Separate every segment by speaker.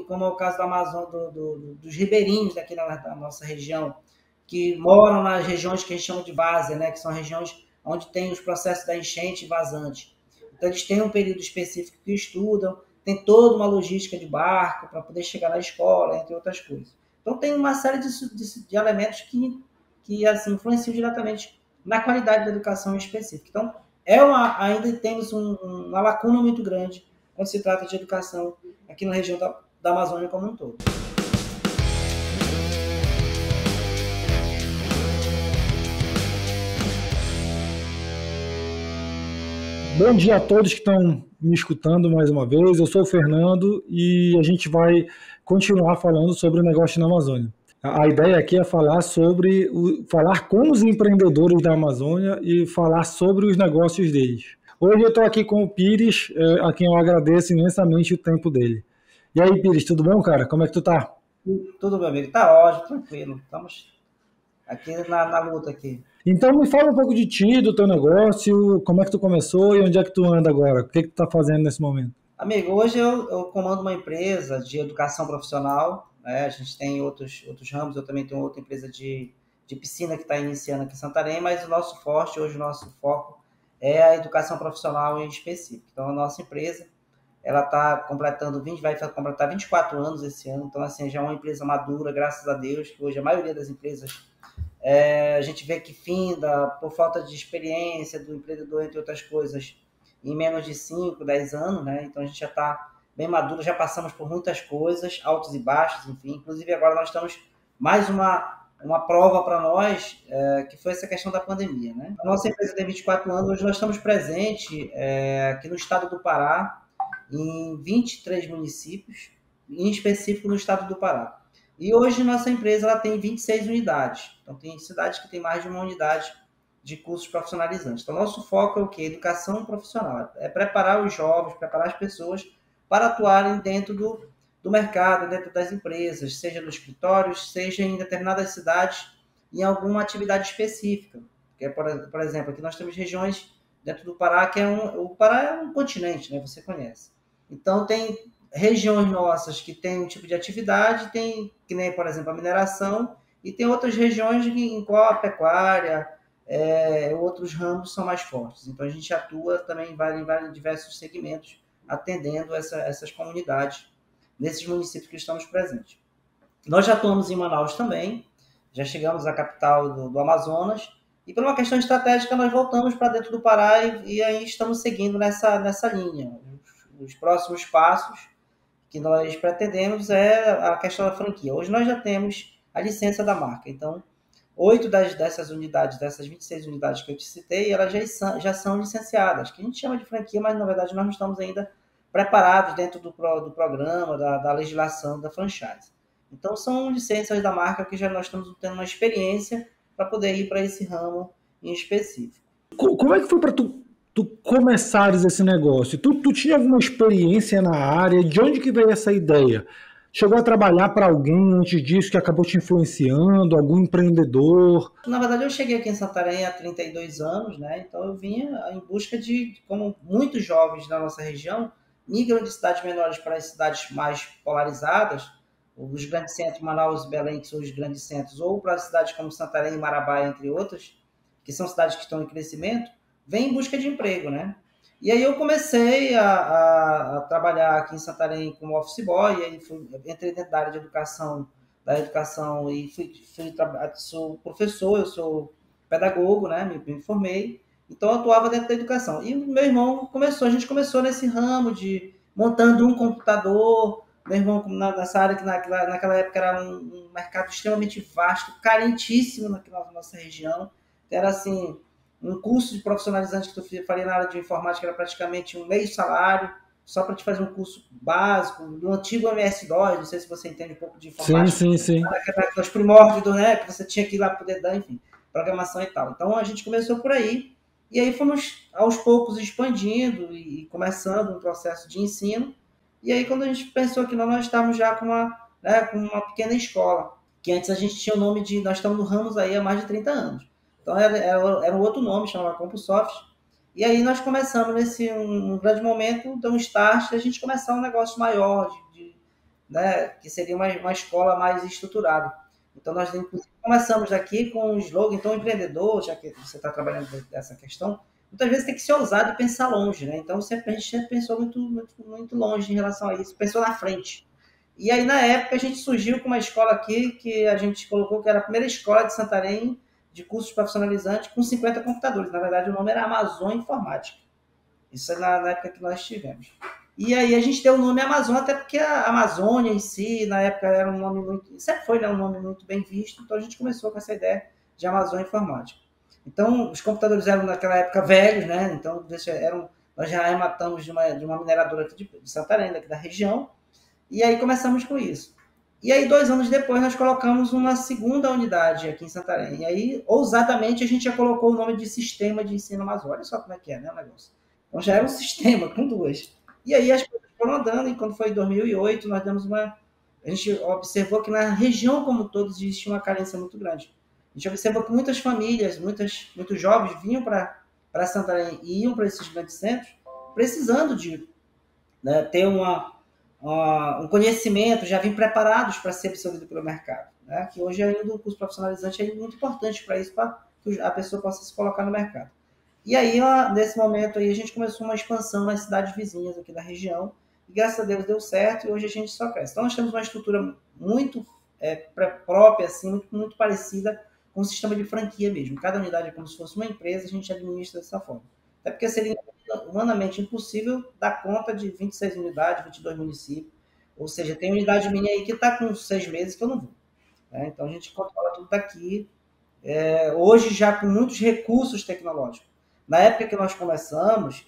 Speaker 1: como é o caso do Amazonas, dos ribeirinhos daqui da nossa região, que moram nas regiões que a gente chama de várzea, né? Que são regiões onde tem os processos da enchente e vazante. Então, eles têm um período específico que estudam, tem toda uma logística de barco para poder chegar na escola, entre outras coisas. Então, tem uma série de elementos que assim, influenciam diretamente na qualidade da educação específica. Então, ainda temos uma lacuna muito grande quando se trata de educação aqui na região da Amazônia como um todo.
Speaker 2: Bom dia a todos que estão me escutando mais uma vez. Eu sou o Fernando e a gente vai continuar falando sobre o negócio na Amazônia. A ideia aqui é falar falar com os empreendedores da Amazônia e falar sobre os negócios deles. Hoje eu estou aqui com o Pires, a quem eu agradeço imensamente o tempo dele. E aí, Pires, tudo bom, cara? Como é que tu tá?
Speaker 1: Tudo, meu amigo. Tá ótimo, tranquilo. Estamos aqui na luta aqui.
Speaker 2: Então me fala um pouco de ti, do teu negócio, como é que tu começou e onde é que tu anda agora? O que tu tá fazendo nesse momento?
Speaker 1: Amigo, hoje eu comando uma empresa de educação profissional, né? A gente tem outros ramos, eu também tenho outra empresa de piscina que está iniciando aqui em Santarém, mas o nosso forte, hoje o nosso foco é a educação profissional em específico. Então, a nossa empresa, ela vai completar 24 anos esse ano, então assim, já é uma empresa madura, graças a Deus, que hoje a maioria das empresas a gente vê que finda por falta de experiência do empreendedor, entre outras coisas, em menos de 5, 10 anos, né? Então a gente já está bem maduro, já passamos por muitas coisas, altos e baixos, enfim. Inclusive agora nós estamos mais uma prova para nós, que foi essa questão da pandemia, né? A nossa empresa tem 24 anos, hoje nós estamos presentes aqui no estado do Pará, em 23 municípios, em específico no estado do Pará. E hoje nossa empresa ela tem 26 unidades. Então tem cidades que tem mais de uma unidade de cursos profissionalizantes. Então nosso foco é o quê? Educação profissional. É preparar os jovens, preparar as pessoas para atuarem dentro do mercado, dentro das empresas, seja no escritório, seja em determinadas cidades, em alguma atividade específica. Que é, por exemplo, aqui nós temos regiões dentro do Pará, o Pará é um continente, né? Você conhece. Então tem regiões nossas que tem um tipo de atividade, tem que nem, por exemplo, a mineração, e tem outras regiões em qual a pecuária, outros ramos são mais fortes. Então a gente atua também em diversos segmentos, atendendo essas comunidades, nesses municípios que estamos presentes. Nós já atuamos em Manaus também, já chegamos à capital do Amazonas, e por uma questão estratégica nós voltamos para dentro do Pará e aí estamos seguindo nessa linha. Os próximos passos que nós pretendemos é a questão da franquia. Hoje nós já temos a licença da marca, então 8 dessas unidades, dessas 26 unidades que eu te citei, elas já são licenciadas, que a gente chama de franquia, mas na verdade nós não estamos ainda preparados dentro do programa, da legislação da franchise. Então são licenças da marca que já nós estamos tendo uma experiência para poder ir para esse ramo em específico.
Speaker 2: Como é que foi para tu começares esse negócio? Tu tinha alguma experiência na área? De onde que veio essa ideia? Chegou a trabalhar para alguém antes disso que acabou te influenciando? Algum empreendedor?
Speaker 1: Na verdade, eu cheguei aqui em Santarém há 32 anos, né? Então eu vinha em busca como muitos jovens da nossa região migram de cidades menores para as cidades mais polarizadas, os grandes centros, Manaus e Belém, que são os grandes centros, ou para cidades como Santarém e Marabá, entre outras, que são cidades que estão em crescimento, vem em busca de emprego, né? E aí eu comecei a trabalhar aqui em Santarém como office boy, e aí entrei dentro da área de da educação e sou professor, eu sou pedagogo, né? Me formei, então eu atuava dentro da educação. E meu irmão a gente começou nesse ramo de montando um computador, meu irmão nessa área que naquela época era um mercado extremamente vasto, carentíssimo na nossa região, era assim, um curso de profissionalizante que tu faria na área de informática era praticamente um meio salário, só para te fazer um curso básico, do antigo MS-DOS, não sei se você entende um pouco de informática.
Speaker 2: Sim.
Speaker 1: Os primórdios, né, que você tinha que ir lá poder dar, enfim, programação e tal. Então a gente começou por aí, e aí fomos aos poucos expandindo e começando um processo de ensino, e aí quando a gente pensou que nós estávamos já com uma pequena escola, que antes a gente tinha o nome nós estamos no Ramos aí há mais de 30 anos. Então era um outro nome, chamava CompuSoft. E aí nós começamos um grande momento, um start, a gente começar um negócio maior, né, que seria uma escola mais estruturada. Então, nós começamos aqui com um slogan, então, empreendedor, já que você está trabalhando dessa questão, muitas vezes tem que ser ousado e pensar longe, né? Então, a gente sempre pensou muito longe em relação a isso, pensou na frente. E aí, na época, a gente surgiu com uma escola aqui, que a gente colocou que era a primeira escola de Santarém de cursos profissionalizantes com 50 computadores. Na verdade, o nome era Amazônia Informática. Isso é na época que nós tivemos. E aí a gente deu o nome Amazônia, até porque a Amazônia em si, na época, era um nome muito... Sempre foi, né, um nome muito bem visto, então a gente começou com essa ideia de Amazônia Informática. Então, os computadores eram, naquela época, velhos, né? Então, nós já rematamos de uma mineradora aqui de Santarém, aqui da região, e aí começamos com isso. E aí, 2 anos depois, nós colocamos uma segunda unidade aqui em Santarém. E aí, ousadamente, a gente já colocou o nome de Sistema de Ensino Amazônia. Olha só como é que é, né, o negócio. Então, já era um sistema com duas. E aí, as coisas foram andando, e quando foi em 2008, nós demos uma... A gente observou que na região como um todo existia uma carência muito grande. A gente observou que muitas famílias, muitos jovens vinham para Santarém e iam para esses grandes centros precisando de, né, ter um conhecimento, já vêm preparados para ser absorvido pelo mercado. Né? Que hoje ainda o curso profissionalizante é muito importante para isso, para que a pessoa possa se colocar no mercado. E aí, nesse momento, aí, a gente começou uma expansão nas cidades vizinhas aqui da região, e graças a Deus deu certo, e hoje a gente só cresce. Então, nós temos uma estrutura muito própria, assim, muito parecida com o sistema de franquia mesmo. Cada unidade é como se fosse uma empresa, a gente administra dessa forma. Até porque seria humanamente impossível dar conta de 26 unidades, 22 municípios. Ou seja, tem unidade minha aí que está com 6 meses que eu não vou. Né? Então, a gente controla tudo daqui. Hoje, já com muitos recursos tecnológicos. Na época que nós começamos,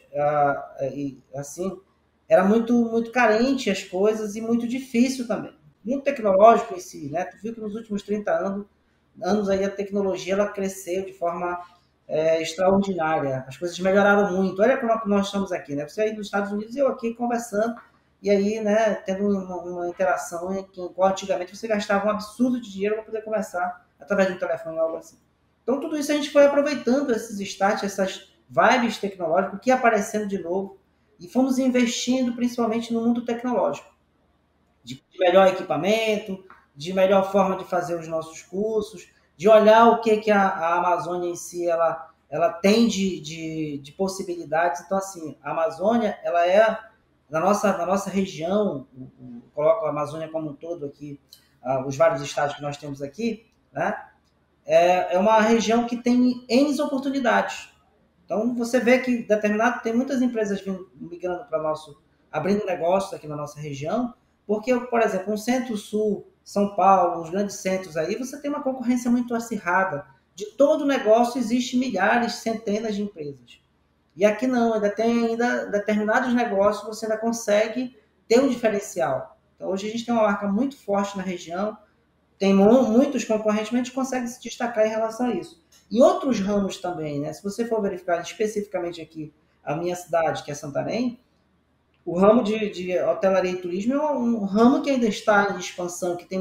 Speaker 1: assim, era muito carente as coisas e muito difícil também. Muito tecnológico em si, né? Tu viu que nos últimos 30 anos aí a tecnologia ela cresceu de forma extraordinária. As coisas melhoraram muito. Olha como nós estamos aqui, né? Você aí nos Estados Unidos e eu aqui conversando e aí, né, tendo uma interação em que antigamente você gastava um absurdo de dinheiro para poder conversar através de um telefone ou algo assim. Então, tudo isso a gente foi aproveitando esses starts, essas vibes tecnológicas que ia aparecendo de novo e fomos investindo principalmente no mundo tecnológico, de melhor equipamento, de melhor forma de fazer os nossos cursos, de olhar o que a Amazônia em si ela tem de possibilidades. Então, assim, a Amazônia, ela é, na nossa região, coloco a Amazônia como um todo aqui, os vários estados que nós temos aqui, né? É uma região que tem N oportunidades. Então, você vê que tem muitas empresas migrando para abrindo negócios aqui na nossa região, porque, por exemplo, um Centro-Sul, São Paulo, os grandes centros aí, você tem uma concorrência muito acirrada. De todo negócio existe milhares, centenas de empresas. E aqui não, ainda tem determinados negócios, você ainda consegue ter um diferencial. Então, hoje a gente tem uma marca muito forte na região, tem muitos concorrentes, mas a gente consegue se destacar em relação a isso. E outros ramos também, né? Se você for verificar especificamente aqui a minha cidade, que é Santarém, o ramo de hotelaria e turismo é um ramo que ainda está em expansão, que tem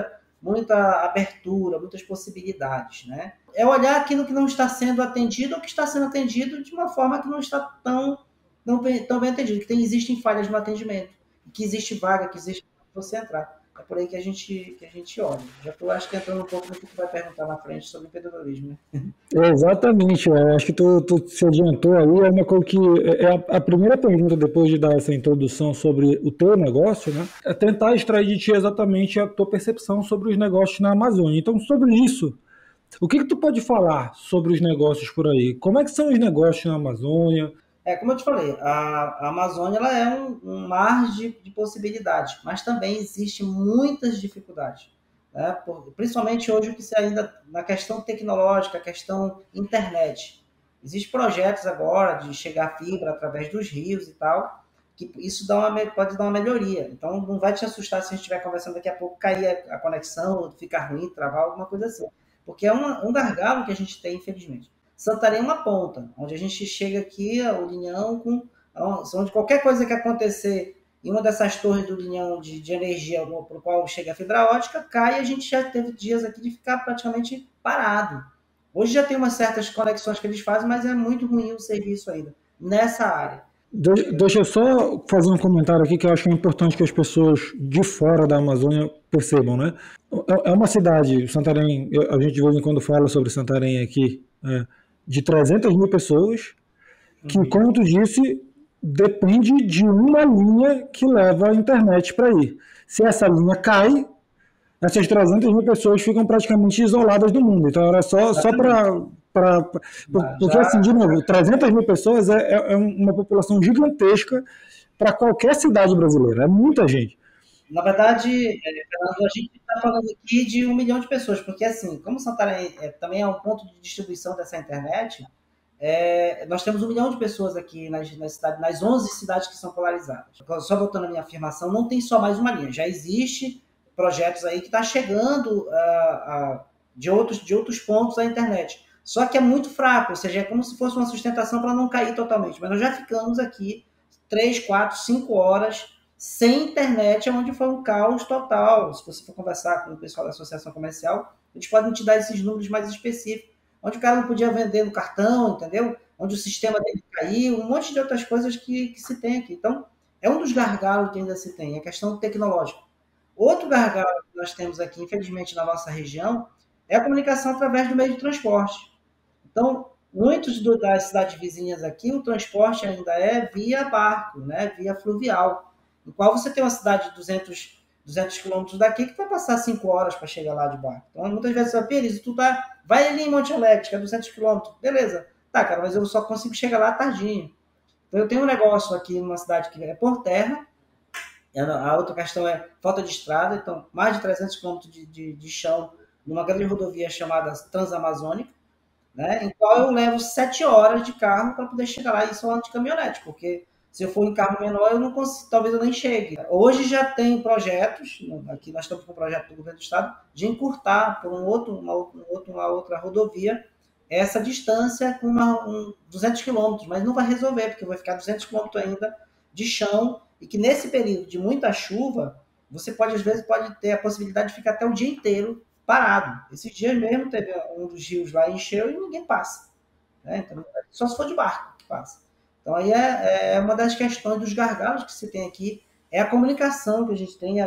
Speaker 1: muita abertura, muitas possibilidades, né? É olhar aquilo que não está sendo atendido ou que está sendo atendido de uma forma que não está tão bem atendido, que existem falhas no atendimento, que existe vaga, que existe você entrar. É por aí que a gente olha. Já estou, acho que, entrando um pouco no que tu vai perguntar na frente sobre empreendedorismo, né?
Speaker 2: Exatamente, eu acho que tu se adiantou aí, é uma coisa que a primeira pergunta depois de dar essa introdução sobre o teu negócio, né, é tentar extrair de ti exatamente a tua percepção sobre os negócios na Amazônia. Então, sobre isso, o que tu pode falar sobre os negócios por aí? Como é que são os negócios na Amazônia?
Speaker 1: Como eu te falei, a Amazônia ela é um mar de possibilidades, mas também existe muitas dificuldades. Né? Principalmente hoje, que se ainda na questão tecnológica, a questão internet. Existem projetos agora de chegar fibra através dos rios e tal, que isso pode dar uma melhoria. Então, não vai te assustar se a gente estiver conversando daqui a pouco, cair a conexão, ficar ruim, travar, alguma coisa assim. Porque é um gargalo que a gente tem, infelizmente. Santarém é uma ponta, onde a gente chega aqui, o Linhão, onde qualquer coisa que acontecer em uma dessas torres do Linhão de energia para o qual chega a fibra ótica, cai e a gente já teve dias aqui de ficar praticamente parado. Hoje já tem umas certas conexões que eles fazem, mas é muito ruim o serviço ainda, nessa área.
Speaker 2: Deixa eu só fazer um comentário aqui que eu acho que é importante que as pessoas de fora da Amazônia percebam, né? É uma cidade, Santarém, a gente de vez em quando fala sobre Santarém aqui, de 300 mil pessoas, que, como tu disse, depende de uma linha que leva a internet para ir. Se essa linha cai, essas 300 mil pessoas ficam praticamente isoladas do mundo. Então, era só para. Porque, assim, de novo, 300 mil pessoas é uma população gigantesca para qualquer cidade brasileira. É muita gente.
Speaker 1: Na verdade, Fernando, a gente está falando aqui de 1 milhão de pessoas, porque, assim, como Santarém também é um ponto de distribuição dessa internet, nós temos 1 milhão de pessoas aqui nas 11 cidades que são polarizadas. Só voltando à minha afirmação, não tem só mais uma linha. Já existe projetos aí que está chegando de outros pontos à internet. Só que é muito fraco, ou seja, é como se fosse uma sustentação para não cair totalmente. Mas nós já ficamos aqui 3, 4, 5 horas sem internet, onde foi um caos total. Se você for conversar com o pessoal da associação comercial, eles podem te dar esses números mais específicos. Onde o cara não podia vender no cartão, entendeu? Onde o sistema dele caiu, um monte de outras coisas que se tem aqui. Então, é um dos gargalos que ainda se tem, a questão tecnológica. Outro gargalo que nós temos aqui, infelizmente, na nossa região, é a comunicação através do meio de transporte. Então, muitos das cidades vizinhas aqui, o transporte ainda é via barco, né? Via fluvial, no qual você tem uma cidade de 200 quilômetros daqui que vai passar 5 horas para chegar lá de barco. Então, muitas vezes você vai, Pires, vai ali em Monte Alegre, que é 200 quilômetros. Beleza. Tá, cara, mas eu só consigo chegar lá tardinho. Então, eu tenho um negócio aqui numa cidade que é por terra. A outra questão é falta de estrada. Então, mais de 300 quilômetros de chão numa grande rodovia chamada Transamazônica, né, em qual eu levo 7 horas de carro para poder chegar lá, e isso de caminhonete, porque se eu for em carro menor, eu não consigo, talvez eu nem chegue. Hoje já tem projetos, aqui nós estamos com um projeto do governo do estado, de encurtar por uma outra rodovia essa distância com 200 quilômetros, mas não vai resolver, porque vai ficar 200 quilômetros ainda de chão, e que nesse período de muita chuva, você às vezes pode ter a possibilidade de ficar até o dia inteiro parado. Esses dias mesmo teve um dos rios lá, encheu e ninguém passa, né? Então, só se for de barco que passa. Então, aí é uma das questões dos gargalos que se tem aqui, é a comunicação que a gente tem,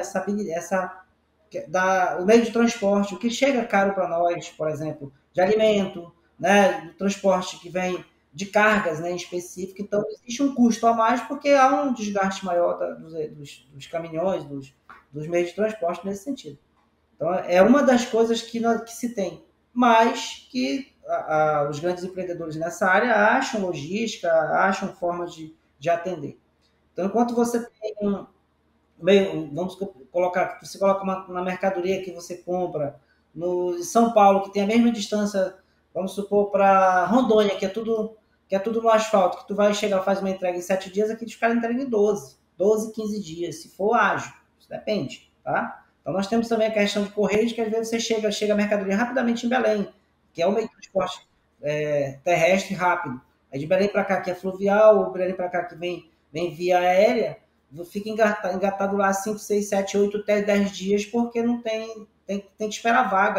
Speaker 1: o meio de transporte, o que chega caro para nós, por exemplo, de alimento, né, do transporte que vem de cargas, né, em específico. Então, existe um custo a mais porque há um desgaste maior dos caminhões, dos meios de transporte nesse sentido. Então, é uma das coisas que se tem, mas que os grandes empreendedores nessa área acham logística, acham formas de atender. Então, enquanto você tem vamos colocar, você coloca na mercadoria que você compra no São Paulo, que tem a mesma distância, vamos supor, para Rondônia, que é tudo no asfalto, que tu vai chegar, faz uma entrega em 7 dias, aqui os caras entregam em 12, 15 dias, se for ágil, isso depende, tá? Então, nós temos também a questão de correios, que às vezes você chega a mercadoria rapidamente em Belém, que é o meio de transporte terrestre rápido. Aí de Belém para cá, que é fluvial, ou Belém para cá, que vem via aérea, fica engatado lá 5, 6, 7, 8, até 10 dias, porque não tem que esperar vaga,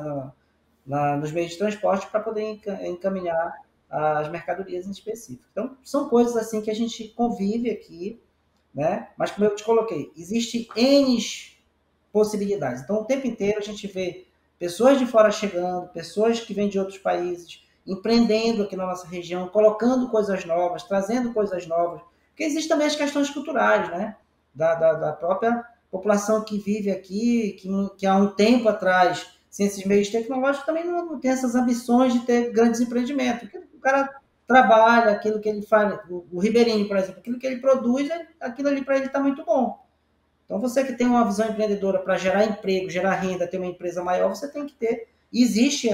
Speaker 1: né, nos meios de transporte para poder encaminhar as mercadorias em específico. Então, são coisas assim que a gente convive aqui, né? Mas como eu te coloquei, existe N possibilidades. Então, o tempo inteiro a gente vê pessoas de fora chegando, pessoas que vêm de outros países, empreendendo aqui na nossa região, colocando coisas novas, trazendo coisas novas, porque existem também as questões culturais, né? Da própria população que vive aqui, que há um tempo atrás, sem esses meios tecnológicos, também não tem essas ambições de ter grandes empreendimentos. O cara trabalha, aquilo que ele faz, o ribeirinho, por exemplo, aquilo que ele produz, aquilo ali para ele está muito bom. Então, você que tem uma visão empreendedora para gerar emprego, gerar renda, ter uma empresa maior, você tem que ter. Existem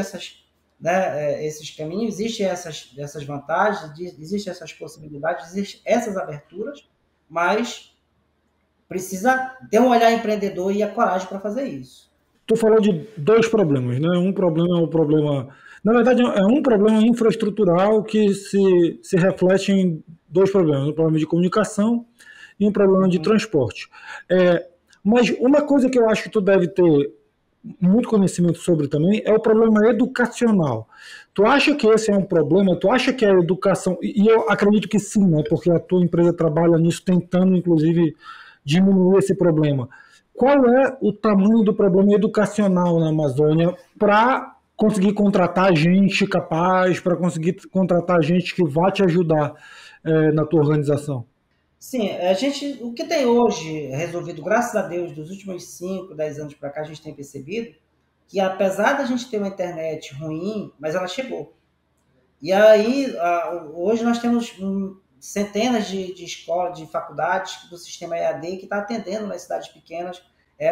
Speaker 1: esses caminhos, existem essas vantagens, existem essas possibilidades, existem essas aberturas, mas precisa ter um olhar empreendedor e a coragem para fazer isso.
Speaker 2: Tu falou de 2 problemas, né? Um problema é o problema... Na verdade, é um problema infraestrutural que se reflete em 2 problemas. Um problema de comunicação e um problema de transporte. Mas uma coisa que eu acho que tu deve ter muito conhecimento sobre também, é o problema educacional. Tu acha que esse é um problema? Tu acha que a educação... E eu acredito que sim, né? Porque a tua empresa trabalha nisso, tentando, inclusive, diminuir esse problema. Qual é o tamanho do problema educacional na Amazônia para conseguir contratar gente capaz, para conseguir contratar gente que vai te ajudar na tua organização?
Speaker 1: Sim, o que tem hoje resolvido, graças a Deus, dos últimos 5, 10 anos para cá, a gente tem percebido que apesar da gente ter uma internet ruim, mas ela chegou. E aí, hoje nós temos centenas de escolas, de faculdades do sistema EAD que está atendendo nas cidades pequenas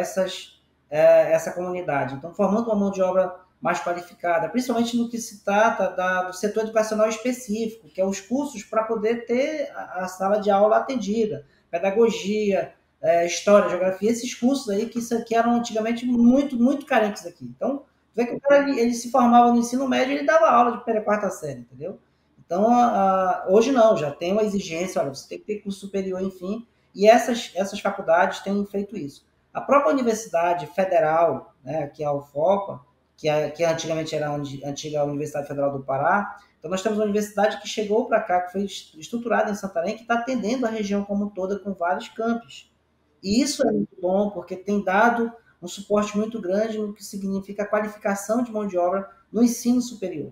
Speaker 1: essa comunidade. Então, formando uma mão de obra mais qualificada, principalmente no que se trata do setor educacional específico, que é os cursos para poder ter a sala de aula atendida, pedagogia, história, geografia, esses cursos aí que eram antigamente muito, muito carentes aqui. Então, vê que o cara ele se formava no ensino médio e ele dava aula de primeira, quarta série, entendeu? Então, hoje não, já tem uma exigência, olha, você tem que ter curso superior, enfim, e essas faculdades têm feito isso. A própria Universidade Federal, né, que é a UFOPA, que antigamente era a antiga Universidade Federal do Pará, então nós temos uma universidade que chegou para cá, que foi estruturada em Santarém, que está atendendo a região como toda com vários campos. E isso é muito bom, porque tem dado um suporte muito grande no que significa a qualificação de mão de obra no ensino superior.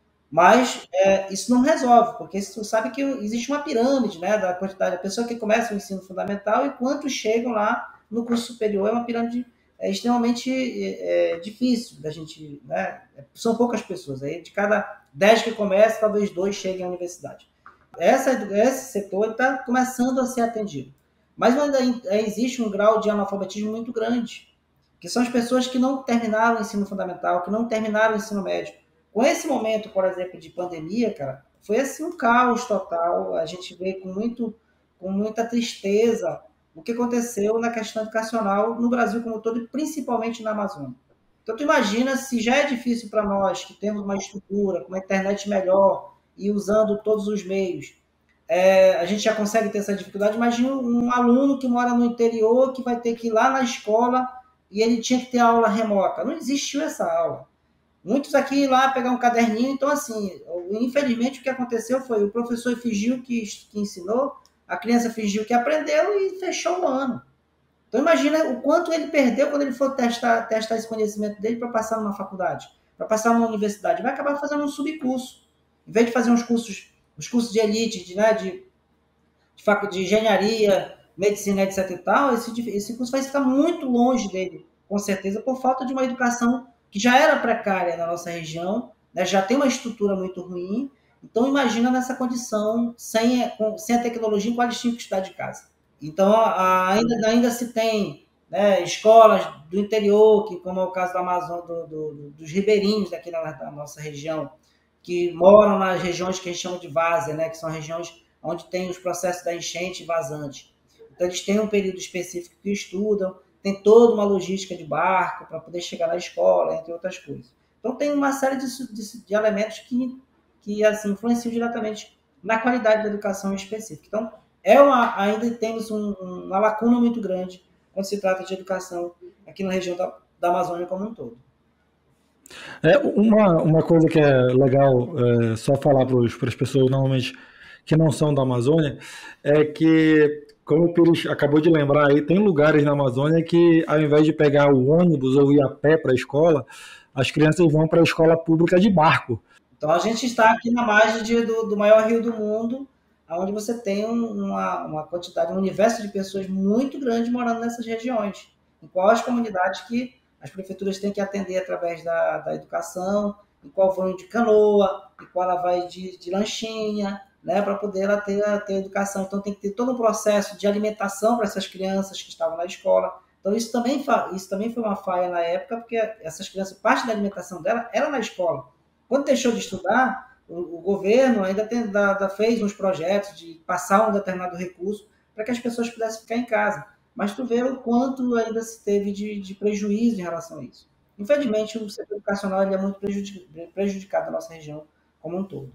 Speaker 1: Mas isso não resolve, porque você sabe que existe uma pirâmide, né, da quantidade da pessoa que começa o ensino fundamental e quantos chegam lá no curso superior. É uma pirâmide extremamente difícil da gente, né? São poucas pessoas. Aí de cada 10 que começam, talvez 2 cheguem à universidade. Esse setor está começando a ser atendido. Mas ainda existe um grau de analfabetismo muito grande, que são as pessoas que não terminaram o ensino fundamental, que não terminaram o ensino médio. Com esse momento, por exemplo, de pandemia, cara, foi assim um caos total. A gente vê com muita tristeza o que aconteceu na questão educacional no Brasil como um todo, e principalmente na Amazônia. Então, tu imagina se já é difícil para nós, que temos uma estrutura, com uma internet melhor e usando todos os meios, a gente já consegue ter essa dificuldade. Imagina um aluno que mora no interior, que vai ter que ir lá na escola e ele tinha que ter aula remota. Não existiu essa aula. Muitos aqui lá pegar um caderninho, então assim, infelizmente o que aconteceu foi o professor fingiu que ensinou, a criança fingiu que aprendeu e fechou o ano. Então imagina o quanto ele perdeu quando ele for testar esse conhecimento dele para passar numa faculdade, para passar numa universidade. Vai acabar fazendo um subcurso. Em vez de fazer os cursos de elite, de engenharia, medicina, etc e tal, esse curso vai ficar muito longe dele, com certeza, por falta de uma educação que já era precária na nossa região, né, já tem uma estrutura muito ruim. Então, imagina nessa condição, sem a tecnologia, em qual eles tinham que estudar de casa. Então, ainda se tem, né, escolas do interior, que, como é o caso do Amazonas, dos ribeirinhos daqui da nossa região, que moram nas regiões que a gente chama de várzea, né, que são regiões onde tem os processos da enchente e vazante. Então, eles têm um período específico que estudam, tem toda uma logística de barco para poder chegar na escola, entre outras coisas. Então, tem uma série de elementos que assim, influenciam diretamente na qualidade da educação específica. Então, ainda temos uma lacuna muito grande quando se trata de educação aqui na região da Amazônia como um todo.
Speaker 2: Uma coisa que é legal só falar para as pessoas normalmente que não são da Amazônia é que, como o Pires acabou de lembrar aí, tem lugares na Amazônia que ao invés de pegar o ônibus ou ir a pé para a escola, as crianças vão para a escola pública de barco.
Speaker 1: Então a gente está aqui na margem do maior rio do mundo, onde você tem uma quantidade, um universo de pessoas muito grande morando nessas regiões, em qual as comunidades que as prefeituras têm que atender através da educação, em qual vão de canoa, em qual ela vai de lanchinha, né, para poder ela ter educação. Então tem que ter todo um processo de alimentação para essas crianças que estavam na escola. Então isso também foi uma falha na época, porque essas crianças, parte da alimentação dela era na escola. Quando deixou de estudar, o governo ainda fez uns projetos de passar um determinado recurso para que as pessoas pudessem ficar em casa. Mas tu vê o quanto ainda se teve de prejuízo em relação a isso. Infelizmente, o setor educacional ele é muito prejudicado na nossa região como um todo.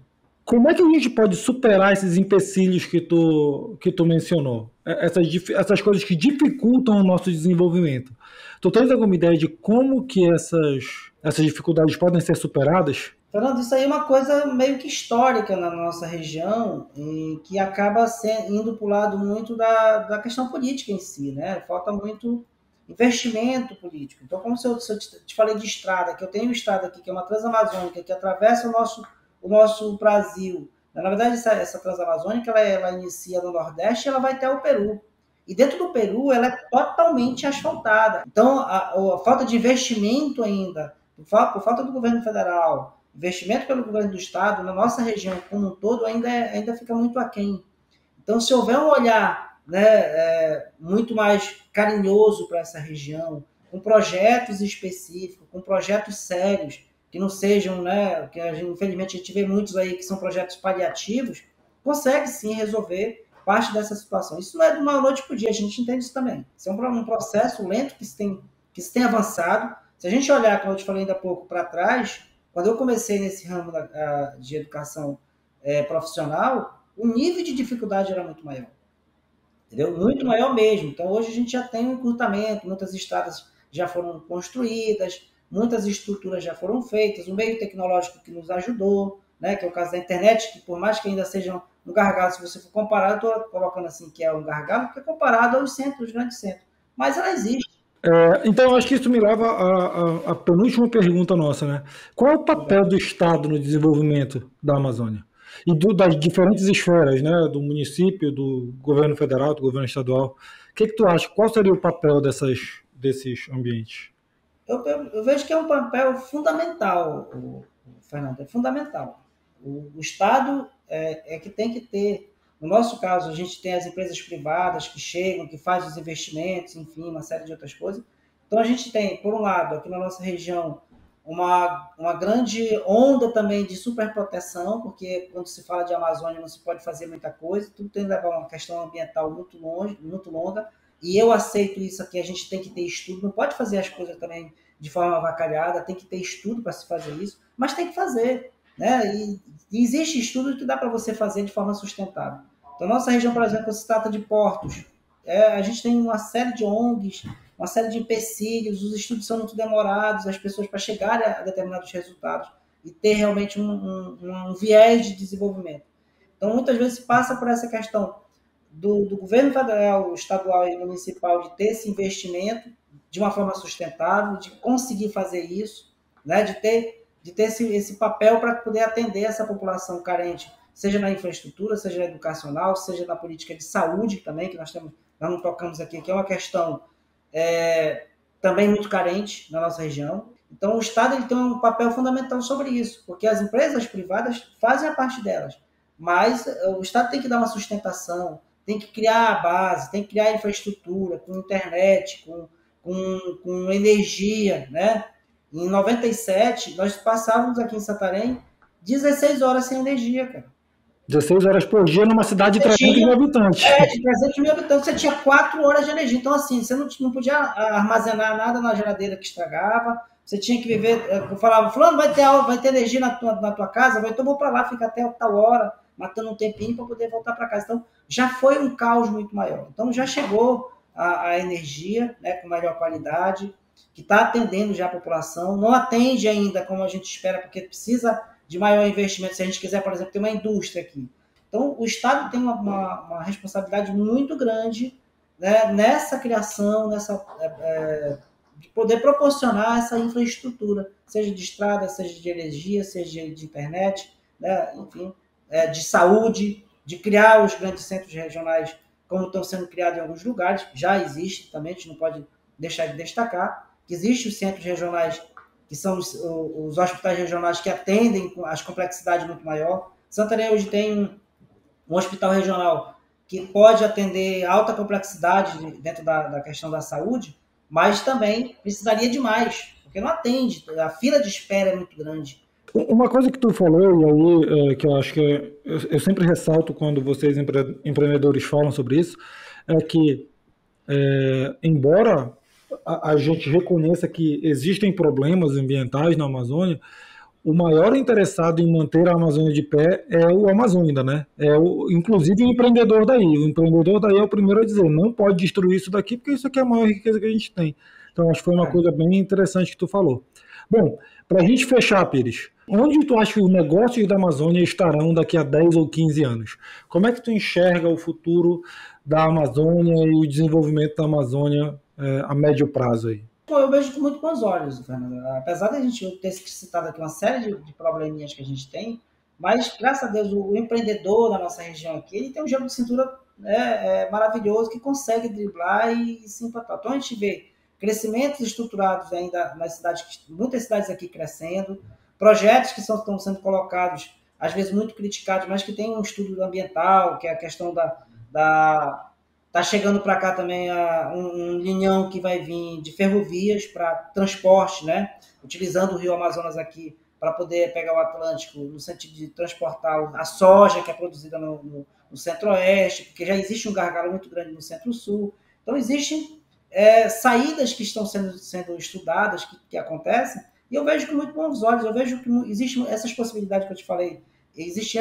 Speaker 2: Como é que a gente pode superar esses empecilhos que tu mencionou? Essas coisas que dificultam o nosso desenvolvimento. Tu tens alguma ideia de como que essas dificuldades podem ser superadas?
Speaker 1: Fernando, isso aí é uma coisa meio que histórica na nossa região, e que acaba indo para o lado muito da questão política em si, né? Falta muito investimento político. Então, como se eu te falei de estrada, que eu tenho um estrada aqui, que é uma transamazônica, que atravessa o nosso Brasil. Na verdade, essa transamazônica, ela inicia no Nordeste e ela vai até o Peru. E dentro do Peru, ela é totalmente asfaltada. Então, a falta de investimento ainda, por falta do governo federal, investimento pelo governo do estado, na nossa região como um todo, ainda fica muito aquém. Então, se houver um olhar, né, muito mais carinhoso para essa região, com projetos específicos, com projetos sérios, que não sejam, né, que infelizmente a gente vê muitos aí que são projetos paliativos, consegue sim resolver parte dessa situação. Isso não é de uma noite para o dia, a gente entende isso também. Isso é um processo lento que se tem avançado. Se a gente olhar, como eu te falei ainda há pouco, para trás, quando eu comecei nesse ramo de educação profissional, o nível de dificuldade era muito maior. Entendeu? Muito maior mesmo. Então, hoje a gente já tem um encurtamento, muitas estradas já foram construídas, muitas estruturas já foram feitas, o meio tecnológico que nos ajudou, né, que é o caso da internet, que por mais que ainda seja um gargalo, se você for comparar, eu estou colocando assim que é um gargalo, porque é comparado aos centros, grandes centros. Mas ela existe.
Speaker 2: Então, eu acho que isso me leva à penúltima pergunta nossa, né? Qual é o papel do Estado no desenvolvimento da Amazônia? E das diferentes esferas, né? Do município, do governo federal, do governo estadual. O que tu acha? Qual seria o papel desses ambientes?
Speaker 1: Eu vejo que é um papel fundamental, Fernando, é fundamental. O Estado é que tem que ter. No nosso caso, a gente tem as empresas privadas que chegam, que fazem os investimentos, enfim, uma série de outras coisas. Então, a gente tem, por um lado, aqui na nossa região, uma grande onda também de superproteção, porque quando se fala de Amazônia não se pode fazer muita coisa, tudo tem que levar uma questão ambiental muito longe, muito longa, e eu aceito isso aqui, a gente tem que ter estudo, não pode fazer as coisas também de forma avacalhada, tem que ter estudo para se fazer isso, mas tem que fazer, né? E existe estudo que dá para você fazer de forma sustentável. Então, nossa região, por exemplo, se trata de portos, a gente tem uma série de ONGs, uma série de empecilhos, os estudos são muito demorados, as pessoas para chegarem a determinados resultados e ter realmente um viés de desenvolvimento. Então, muitas vezes se passa por essa questão do governo federal, estadual e municipal de ter esse investimento de uma forma sustentável, de conseguir fazer isso, né, de ter esse papel para poder atender essa população carente, seja na infraestrutura, seja na educacional, seja na política de saúde também, que nós não tocamos aqui, que é uma questão também muito carente na nossa região. Então, o Estado ele tem um papel fundamental sobre isso, porque as empresas privadas fazem a parte delas, mas o Estado tem que dar uma sustentação, tem que criar a base, tem que criar a infraestrutura, com internet, com energia, né? Em 97, nós passávamos aqui em Santarém 16 horas sem energia, cara.
Speaker 2: 16 horas por dia numa cidade de 300 mil habitantes.
Speaker 1: De 300 mil habitantes, você tinha 4 horas de energia. Então, assim, você não podia armazenar nada na geladeira que estragava, você tinha que viver. Eu falava, fulano, vai ter energia na tua casa? Então eu vou para lá, fica até tal hora, matando um tempinho para poder voltar para casa. Então, já foi um caos muito maior. Então, já chegou a energia, né, com melhor qualidade, que está atendendo já a população. Não atende ainda como a gente espera, porque precisa de maior investimento. Se a gente quiser, por exemplo, ter uma indústria aqui. Então, o Estado tem uma responsabilidade muito grande, né, nessa criação, de poder proporcionar essa infraestrutura, seja de estrada, seja de energia, seja de internet, né, enfim, de saúde, de criar os grandes centros regionais como estão sendo criados em alguns lugares. Já existe também, a gente não pode deixar de destacar, que existem os centros regionais, que são os hospitais regionais que atendem as complexidades muito maior. Santarém hoje tem um hospital regional que pode atender alta complexidade dentro da questão da saúde, mas também precisaria de mais, porque não atende, a fila de espera é muito grande.
Speaker 2: Uma coisa que tu falou, e aí que eu acho que eu sempre ressalto quando vocês empreendedores falam sobre isso, é que embora a gente reconheça que existem problemas ambientais na Amazônia, o maior interessado em manter a Amazônia de pé é o Amazônia, né? Inclusive o empreendedor daí. O empreendedor daí é o primeiro a dizer, não pode destruir isso daqui, porque isso aqui é a maior riqueza que a gente tem. Então, acho que foi uma coisa bem interessante que tu falou. Bom, para a gente fechar, Pires, onde tu acha que os negócios da Amazônia estarão daqui a 10 ou 15 anos? Como é que tu enxerga o futuro da Amazônia e o desenvolvimento da Amazônia a médio prazo aí?
Speaker 1: Eu vejo com muito bons olhos, Fernando. Apesar de a gente ter citado aqui uma série de probleminhas que a gente tem, mas, graças a Deus, o empreendedor da nossa região aqui, ele tem um jogo de cintura maravilhoso que consegue driblar e se implantar. Então, a gente vê crescimentos estruturados ainda nas cidades, muitas cidades aqui crescendo, projetos que estão sendo colocados, às vezes muito criticados, mas que tem um estudo ambiental, que é a questão Tá chegando para cá também um linhão que vai vir de ferrovias para transporte, né? Utilizando o Rio Amazonas aqui para poder pegar o Atlântico no sentido de transportar a soja que é produzida no Centro-Oeste, porque já existe um gargalo muito grande no Centro-Sul. Então, existem saídas que estão sendo estudadas, que acontecem, e eu vejo com muito bons olhos. Eu vejo que existem essas possibilidades que eu te falei. Existem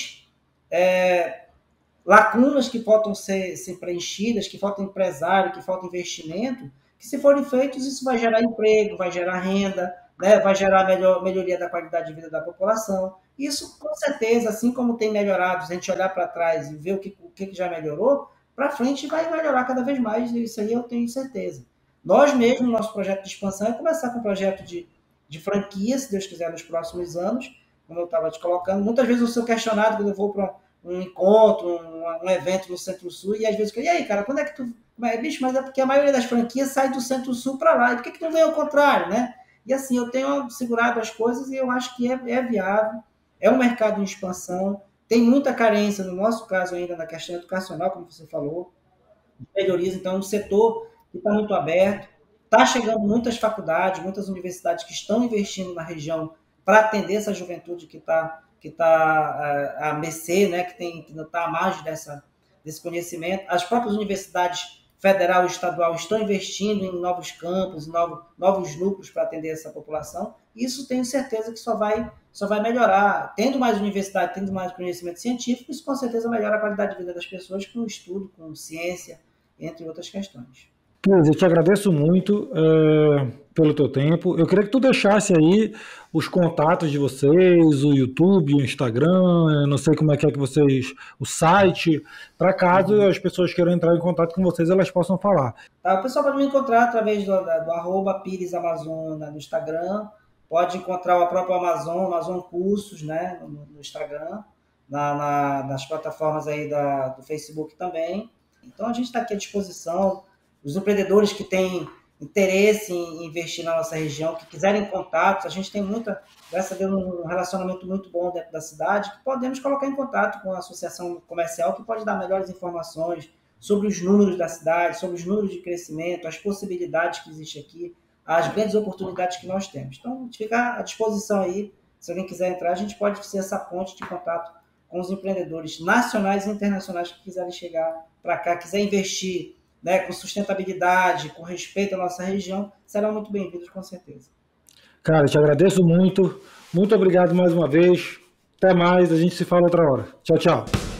Speaker 1: lacunas que faltam ser preenchidas, que falta empresário, que falta investimento, que se forem feitos, isso vai gerar emprego, vai gerar renda, né? Vai gerar melhoria da qualidade de vida da população. Isso, com certeza, assim como tem melhorado, se a gente olhar para trás e ver o que já melhorou, para frente vai melhorar cada vez mais, e isso aí eu tenho certeza. Nós mesmos, nosso projeto de expansão é começar com um projeto de franquia, se Deus quiser, nos próximos anos, como eu estava te colocando. Muitas vezes eu sou questionado quando eu vou para um encontro, um evento no Centro-Sul, e às vezes, e aí, cara, quando é que tu... Bicho, mas é porque a maioria das franquias sai do Centro-Sul para lá, e por que não vem ao contrário, né? E assim, eu tenho segurado as coisas e eu acho que é viável, é um mercado em expansão, tem muita carência, no nosso caso ainda, na questão educacional, como você falou, melhorias, então é um setor que está muito aberto, está chegando muitas faculdades, muitas universidades que estão investindo na região para atender essa juventude que está a mercê, né, que está à margem desse conhecimento. As próprias universidades federal e estadual estão investindo em novos campos, novos núcleos para atender essa população. Isso tenho certeza que só vai melhorar. Tendo mais universidade, tendo mais conhecimento científico, isso com certeza melhora a qualidade de vida das pessoas com estudo, com ciência, entre outras questões.
Speaker 2: Pois, eu te agradeço muito pelo teu tempo. Eu queria que tu deixasse aí os contatos de vocês, o YouTube, o Instagram, não sei como é que vocês, o site, para caso as pessoas queiram entrar em contato com vocês, elas possam falar.
Speaker 1: Tá, o pessoal pode me encontrar através do @PiresAmazônia no Instagram, pode encontrar o próprio Amazon Cursos, né, no Instagram, nas plataformas aí do Facebook também. Então a gente está aqui à disposição. Os empreendedores que têm interesse em investir na nossa região, que quiserem contatos, a gente tem graças a Deus, um relacionamento muito bom dentro da cidade, que podemos colocar em contato com a associação comercial, que pode dar melhores informações sobre os números da cidade, sobre os números de crescimento, as possibilidades que existem aqui, as grandes oportunidades que nós temos. Então, a gente fica à disposição aí, se alguém quiser entrar, a gente pode ser essa ponte de contato com os empreendedores nacionais e internacionais que quiserem chegar para cá, quiser investir, né, com sustentabilidade, com respeito à nossa região, serão muito bem-vindos, com certeza.
Speaker 2: Cara, te agradeço muito. Muito obrigado mais uma vez. Até mais, a gente se fala outra hora. Tchau, tchau.